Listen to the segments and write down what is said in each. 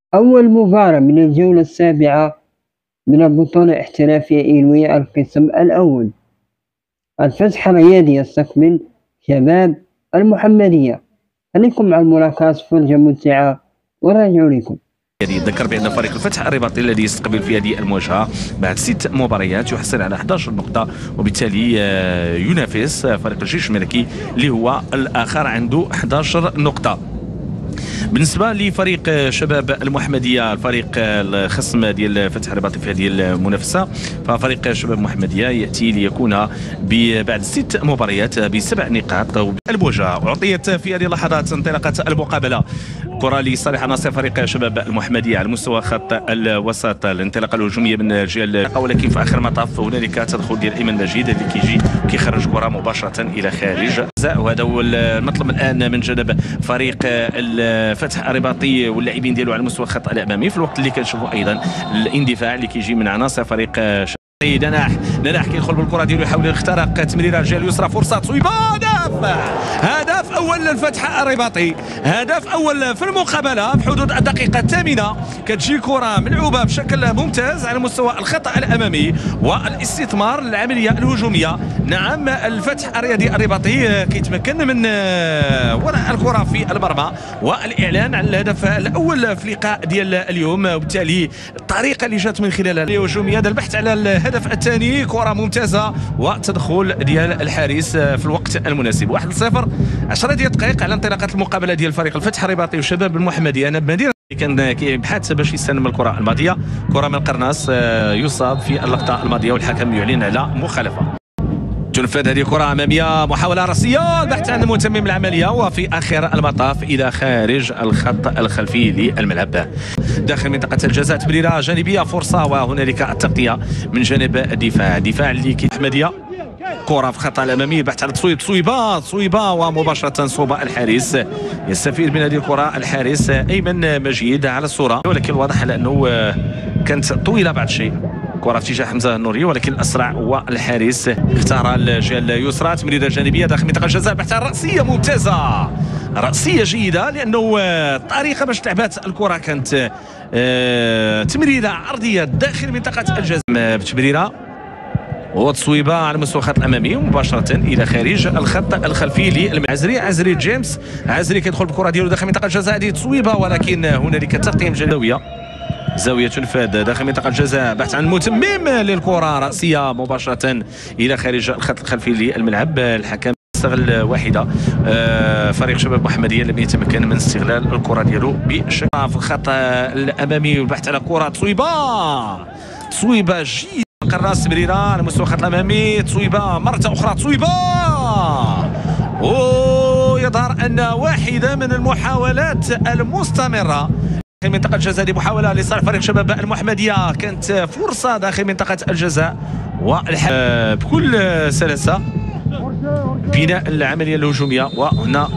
أول مباراة من الجولة السابعة من البطولة الاحترافية إيلوية القسم الأول. الفتح الرياضي يستقبل شباب المحمدية. خليكم مع الملاحظات فرجة ممتعة وراجعوا لكم. يذكر بأن فريق الفتح الرباطي الذي يستقبل في هذه المواجهة بعد 6 مباريات يحصل على 11 نقطة، وبالتالي ينافس فريق الجيش الملكي اللي هو الآخر عنده 11 نقطة. بالنسبه لفريق شباب المحمديه، الفريق الخصم ديال فتح الرباطي في هذه المنافسه، ففريق شباب المحمديه ياتي ليكون بعد 6 مباريات ب7 نقاط. المواجهه اعطيت في هذه اللحظات انطلاقه المقابله، كره لصالح عناصر فريق شباب المحمديه على مستوى خط الوسط، الانطلاقه الهجوميه من الجهه، ولكن في اخر المطاف هنالك تدخل ديال ايمن مجيد اللي كيجي كيخرج كره مباشره الى خارج، وهذا هو المطلب الان من جانب فريق الفتح الرباطي واللاعبين ديالو على مستوى الخط الامامي، في الوقت اللي كنشوفوا ايضا الاندفاع اللي كيجي من عناصر فريق نناح كيدخل بالكره ديالو يحاول يخترق تمريره الجهه اليسرى، فرصه تصويبه، هدف اول للفتح الرباطي، هدف اول في المقابله في حدود الدقيقه الثامنه. كتجي كره ملعوبه بشكل ممتاز على مستوى الخط الامامي والاستثمار للعمليه الهجوميه. نعم، الفتح الرياضي الرباطي كيتمكن من وضع الكره في المرمى والاعلان على الهدف الاول في اللقاء ديال اليوم، وبالتالي الطريقه اللي جات من خلالها الهجوميه البحث على الهدف الثاني، كره ممتازه وتدخل ديال الحارس في الوقت المناسب. 1-0، 10 ديال الدقائق على انطلاقه المقابله ديال فريق الفتح الرباطي وشباب المحمديه. انا بمدينه كان كيبحث باش يستلم الكره الماضيه، كره من قرناص يصاب في اللقطه الماضيه والحكم يعلن على مخالفه. تنفذ هذه كرة أمامية، محاولة رأسية، البحث عن متمم العملية، وفي آخر المطاف إلى خارج الخط الخلفي للملعب داخل منطقة الجزاء. تمريرة جانبية، فرصة، وهنالك التغطية من جانب الدفاع اللي كيحمدية. كرة في خط الأمامي، البحث عن تصويبة ومباشرة صوب الحارس. يستفيد من هذه الكرة الحارس أيمن مجيد على الصورة، ولكن الواضح على أنه كانت طويلة بعض الشيء. كرة في اتجاه حمزة النوري، ولكن الأسرع هو الحارس، اختار الجهة اليسرى. تمريرة جانبية داخل منطقة الجزاء، البحث عن رأسية ممتازة، رأسية جيدة، لأنه الطريقة باش لعبات الكرة كانت تمريرة عرضية داخل منطقة الجزاء بتمريرة وتصويبه على مستوى الخط الامامي مباشره الى خارج الخط الخلفي للعزري. جيمس عزري كيدخل بالكره ديالو داخل منطقه الجزاء، هذه تصويبه، ولكن هنالك تقييم زاويه تنفذ داخل منطقه الجزاء، بحث عن متمم للكره، راسيه مباشره الى خارج الخط الخلفي للملعب. الحكم استغل واحده، فريق شباب المحمديه لم يتمكن من استغلال الكره ديالو بشكل في الخط الامامي، والبحث على كره تصويبه جيده، قرناص تمريره على مستوى الخط الامامي، تصويبه مره اخرى، تصويبه، ويظهر ان واحده من المحاولات المستمره داخل منطقه الجزاء لمحاوله لصالح فريق شباب المحمديه، كانت فرصه داخل منطقه الجزاء بكل سلاسه بناء العمليه الهجوميه، وهنا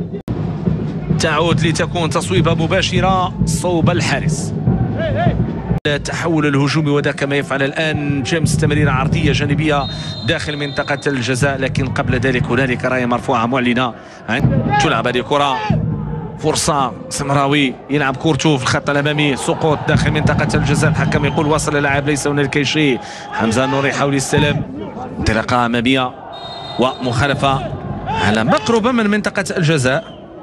تعود لتكون تصويبه مباشره صوب الحارس. التحول الهجومي، وذا كما يفعل الان جيمس، تمريره عرضيه جانبيه داخل منطقه الجزاء، لكن قبل ذلك هنالك رايه مرفوعه معلنه تلعب هذه الكره، فرصه سمراوي يلعب كورتو في الخط الامامي، سقوط داخل منطقه الجزاء، الحكم يقول وصل اللاعب، ليس هنالك شيء. حمزه النوري يحاول يستلم، انطلاقه اماميه ومخالفه على مقربه من منطقه الجزاء.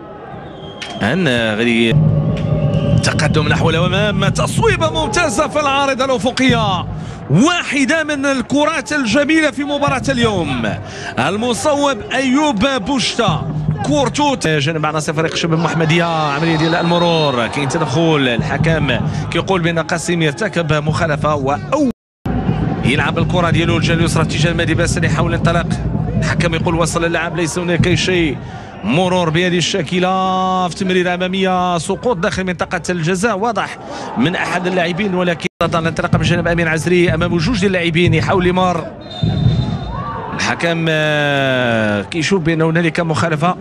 غادي تقدم نحو الامام، تصويبه ممتازه في العارضه الافقيه، واحده من الكرات الجميله في مباراه اليوم. المصوب ايوب بوشتا، كورتو جانب عناصر فريق شباب المحمديه، عمليه ديال المرور، كاين تدخل، الحكم كيقول بان قاسم يرتكب مخالفه، او يلعب الكره ديالو الجهه اليسرى اتجاه المهدي باسل، يحاول الانطلاق، الحكم يقول وصل اللاعب، ليس هناك شيء. مرور بهذه الشاكله في تمريره اماميه، سقوط داخل منطقه الجزاء واضح من احد اللاعبين، ولكن الانطلاق من جانب امين عزري امام جوج ديال اللاعبين، يحاول يمر، الحكم كيشوف بان هنالك مخالفه.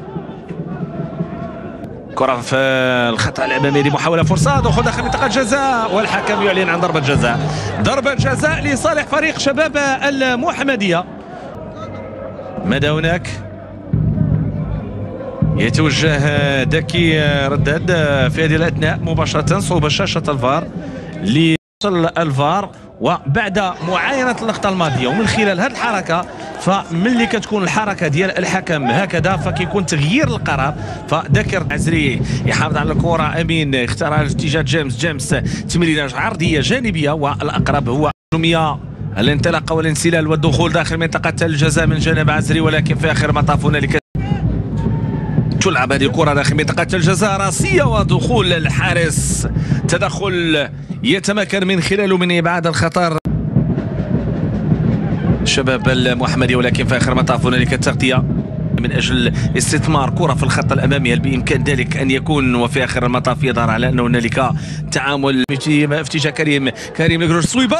كره في الخط الامامي لمحاوله، فرصه، دخول داخل منطقه الجزاء، والحكم يعلن عن ضربه جزاء لصالح فريق شباب المحمديه. ماذا هناك؟ يتوجه داكي رداد في هذه الاثناء مباشره صوب شاشه الفار لوصل الفار، وبعد معاينه اللقطه الماضيه ومن خلال هذه الحركه، فملي كتكون الحركه ديال الحكم هكذا فكيكون تغيير القرار. فذاكر عزري يحافظ على الكره، امين اختارها في اتجاه جيمس تمريره عرضيه جانبيه، والاقرب هو الانطلاقه والانسلال والدخول داخل منطقه الجزاء من جانب عزري، ولكن في اخر المطاف هنالك تلعب هذه الكره داخل منطقه الجزاء راسيه ودخول الحارس، تدخل يتمكن من خلاله من ابعاد الخطر الشباب المحمدي، ولكن في اخر المطاف هنالك التغطيه من اجل استثمار كره في الخط الامامي، هل بامكان ذلك ان يكون؟ وفي اخر المطاف يظهر على انه هنالك تعامل في اتجاه كريم القروش. تصويبه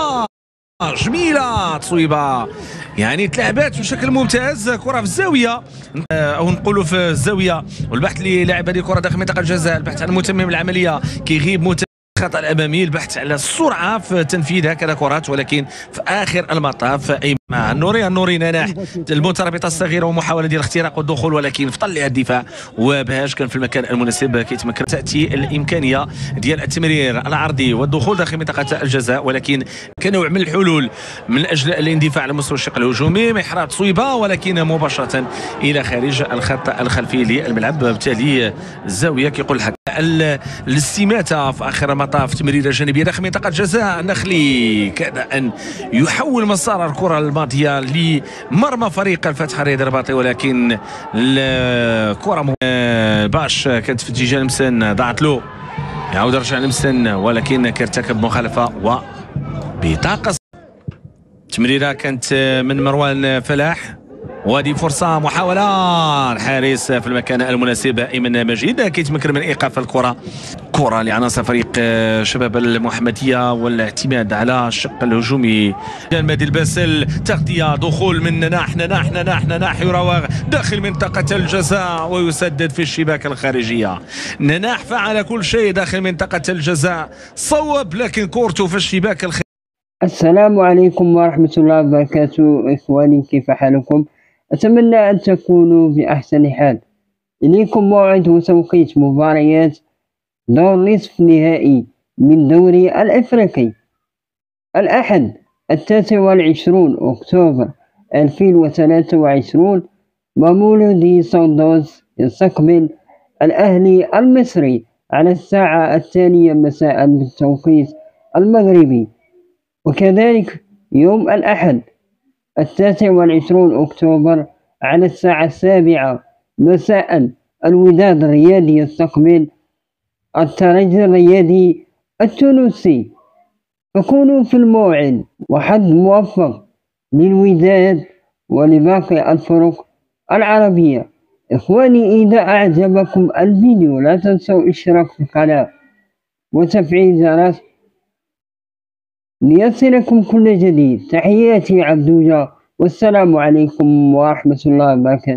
جميله، تصويبه يعني تلعبات بشكل ممتاز، كره في الزاويه او نقولوا في الزاويه، والبحث اللي لعب هذه الكره داخل منطقه الجزاء، البحث عن متمم العمليه كيغيب الخطا الامامي، البحث على السرعه في تنفيذ هكذا كرات، ولكن في اخر المطاف مع النوري نناح المتربطه الصغيره ومحاوله ديال الاختراق والدخول، ولكن في طلع الدفاع وبهاج كان في المكان المناسب كيتمكن تاتي الامكانيه ديال التمرير العرضي والدخول داخل منطقه الجزاء، ولكن كنوع من الحلول من اجل الاندفاع على مستوى الشق الهجومي. محراب تصويبه ولكن مباشره الى خارج الخط الخلفي للملعب، بالتالي الزاويه كيقول الحكم الاستماته في اخر المطاف تمريره جانبيه داخل منطقه الجزاء. النخلي كاد ان يحول مسار الكره الماضيه لمرمى فريق الفتح الرياضي الرباطي، ولكن الكره باش كانت في اتجاه المسن، ضاعت له، يعاود رجع لمسن ولكن كيرتكب مخالفه وبطاقه. التمريره كانت من مروان فلاح، وهذه فرصه محاوله الحارس في المكان المناسب ايمن مجيد كيتمكن من ايقاف الكره. كره لعناصر فريق شباب المحمديه والاعتماد على الشق الهجومي. مادي الباسل تغطيه، دخول من نناح يراوغ داخل منطقه الجزاء ويسدد في الشباك الخارجيه. نناح فعل كل شيء داخل منطقه الجزاء، صوب لكن كورته في الشباك الخارجيه. السلام عليكم ورحمة الله وبركاته. إخواني كيف حالكم؟ أتمنى أن تكونوا بأحسن حال. إليكم موعد وتوقيت مباريات دور نصف نهائي من دوري الإفريقي. الأحد 29 أكتوبر 2023 مولودي ساندوز يستقبل الأهلي المصري على الساعة 2 مساء بالتوقيت المغربي. وكذلك يوم الأحد 29 أكتوبر على الساعة 7 مساء الوداد الرياضي يستقبل الترجي الرياضي التونسي. فكونوا في الموعد، وحظ موفق للوداد ولباقي الفرق العربية. إخواني، إذا أعجبكم الفيديو لا تنسوا الاشتراك في القناة وتفعيل الجرس ليصلكم كل جديد. تحياتي عبدوجة، والسلام عليكم ورحمة الله وبركاته.